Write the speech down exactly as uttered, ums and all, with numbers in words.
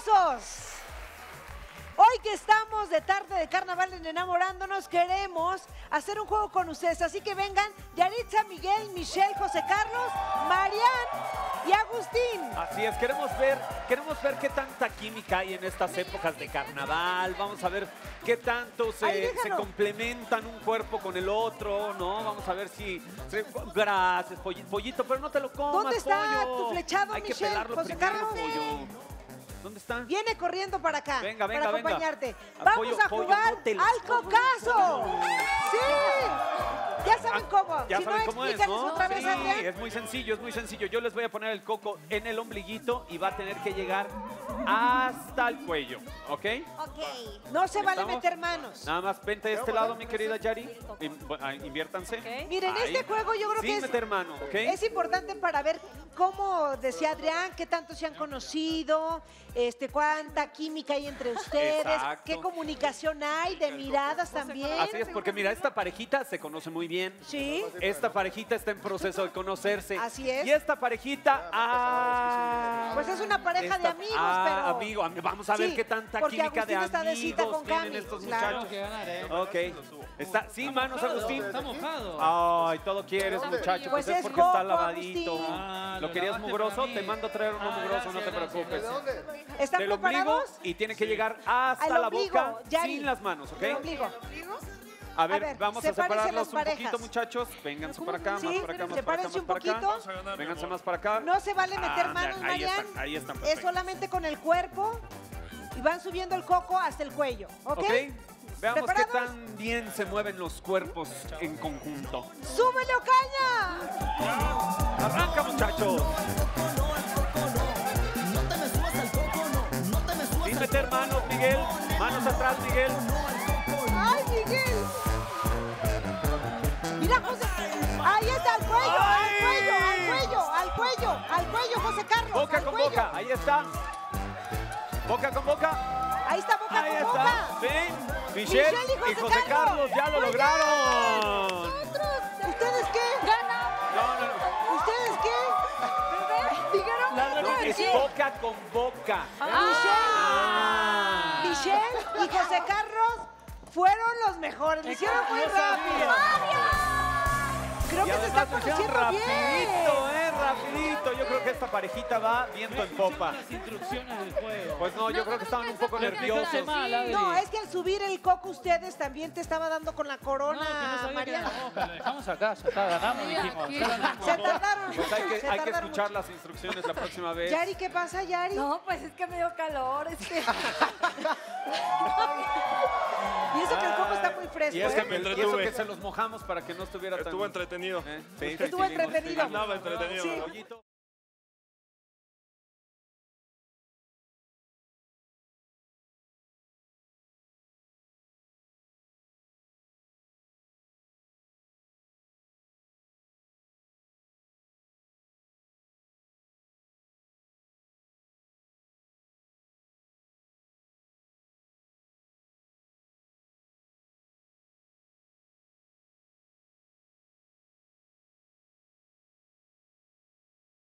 hermosos! Hoy que estamos de tarde de carnaval en Enamorándonos, queremos hacer un juego con ustedes. Así que vengan Yaritza, Miguel, Michelle, José Carlos, Marian y Agustín. Así es, queremos ver, queremos ver qué tanta química hay en estas épocas de carnaval. Vamos a ver qué tanto se, Ay, se complementan un cuerpo con el otro, ¿no? Vamos a ver si... se- gracias, polli- pollito, pero no te lo comas, ¿Dónde está pollo. tu flechado, Hay que Michelle? pelarlo José primero, Carlos. pollo. ¿Dónde está? Viene corriendo para acá, Venga, venga, para venga. acompañarte. Ah, Vamos pollo, a pollo, jugar no te los al comas, cocazo. pollo. ¡Sí! Ya saben cómo. Ya si saben no, cómo es, explícanos ¿no? otra vez, Sí, Adrián. es muy sencillo, es muy sencillo. Yo les voy a poner el coco en el ombliguito y va a tener que llegar hasta el cuello, ¿ok? Ok. No se vale ¿Estamos? meter manos. Nada más vente de este lado, mi querida Yari. In- bu- ah, Inviértanse. Miren, Ahí. este juego yo creo Sin que es, meter mano, ¿ok? es importante para ver cómo decía Adrián, qué tanto se han conocido, este, cuánta química hay entre ustedes, Exacto. qué comunicación hay, de miradas también. Así es, porque mira, esta parejita se conoce muy bien. Sí. Esta parejita está en proceso de conocerse. Así es. Y esta parejita, ah, Pues es una pareja de esta- amigos, ah, pero... amigo, am- vamos a ver Sí, qué tanta porque química de Agustín está de cita amigos con tienen Cami, estos claro. muchachos. que ganar, ¿eh? Ok. Está, sí, manos, Agustín. Está mojado. Ay, todo quieres, muchacho. Pues Pues es es porque está coco, lavadito. Agustín. Ah, ¿Lo lo querías lavaste mugroso? para mí. Te mando a traer uno Ah, mugroso, no te gracias, preocupes. ¿Están Del ombligo preparados? y tiene que llegar hasta Al la ombligo, boca Yari. sin las manos, ¿ok? El ombligo. A ver, A ver, vamos a sepárense separarlos las un parejas. poquito, muchachos. Vénganse para acá, Sí, más para acá, más para acá, sepárense más un para acá. poquito. Vénganse más para acá. No se vale meter Ah, manos, ya, ahí Marian. están, ahí están, Es perfecto. solamente con el cuerpo y van subiendo el coco hasta el cuello, ¿ok? ¿Ok? Veamos qué ¿Preparados? tan bien se mueven los cuerpos en conjunto. ¡Súbele, Ocaña! ¡Arranca, muchachos! Sin meter manos, Miguel. Manos atrás, Miguel. ¡Ay, Miguel! Mira, José. Ahí está, al cuello, ¡Ay! al cuello, al cuello, al cuello, al cuello, José Carlos. Boca al con cuello. boca, ahí está. Boca con boca. Ahí está, boca Ahí con está. boca. Ven. Michelle, Michelle y José Carlos ya lo Muy bien. lograron. ¿Ustedes qué? No, no, no. ¿Ustedes qué? ¿Dijeron? No, es boca con boca. Ah. Michelle, Michelle y José Carlos fueron los mejores. Lo hicieron muy Yo sabía. rápido. Creo Y que se está además lo hicieron conociendo bien. rapidito, eh, rapidito. Yo creo que esta parejita va viento en popa. Las instrucciones del juego. Pues no, yo creo que estaban un poco nerviosos. mal, Adri. No, es que al subir el coco ustedes también te estaba dando con la No, corona, que no sabía que era Mariana. la boca. Lo dejamos acá, ya está, ganamos, dijimos. Ya ganamos. Se tardaron. Pues hay que, se hay que tardaron escuchar mucho. las instrucciones la próxima vez. Yari, ¿qué pasa, Yari? No, pues es que me dio calor. Este. Y eso que el coco está muy fresco, Y, es ¿eh? que, me y eso entretuve. que se los mojamos para que no estuviera tan... Estuvo entretenido. Eh, sí, Estuvo seguimos, entretenido. seguimos. Andaba entretenido. Sí. Pollito.